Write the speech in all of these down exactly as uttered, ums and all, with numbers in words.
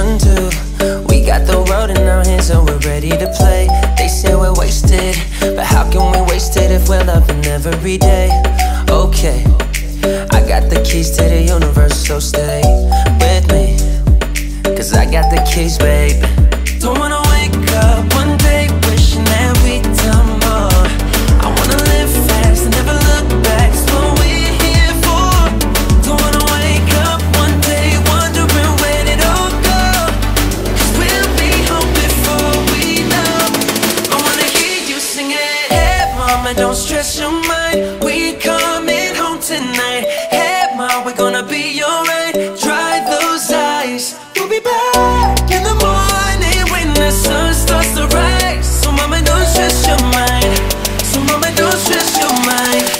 run to? We got the world in our hands and we're ready to play. They say we're wasted, but how can we waste it if we're loving every day? Okay, I got the keys to the universe, so stay with me, cause I got the keys, babe. Don't wanna wake up one day wishing that we'd done more. I wanna live fast and never look back, it's what we're here for. Don't wanna wake up one day wondering where it all go, cause we'll be home before we know. I wanna hear you sing it. Hey mama, don't stress your mind, we coming home tonight. Hey mom, we're gonna be alright. Dry those eyes, we'll be back in the morning when the sun starts to rise. So mama, don't stress your mind, so mama, don't stress your mind.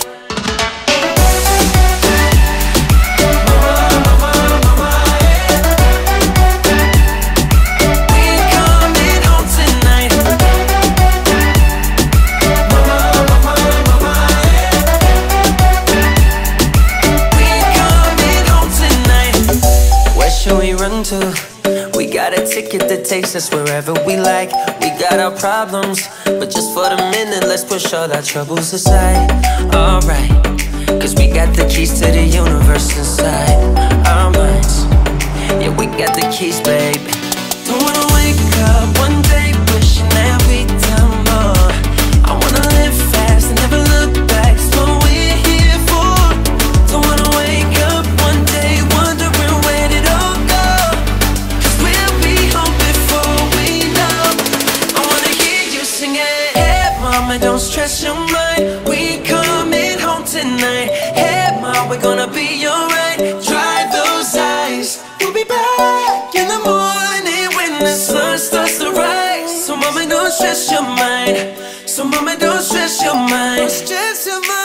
To. We got a ticket that takes us wherever we like. We got our problems, but just for the minute, let's push all our troubles aside. Alright, cause we got the keys to the universe inside our minds. Yeah, we got the keys, babe. Don't wanna wake up one day wishing that we'd done more. I wanna live fast and never look back, it's what we're here for. Don't wanna wake up one day wondering where it all go, cause we'll be home before we know. I wanna hear you sing it. Hey mama, don't stress your mind, we coming home tonight. Hey mom, we're gonna be alright. Dry those eyes, we'll be back in the morning when the sun starts to rise. So mama, don't stress your mind, so mama, don't stress your mind, don't stress your mind.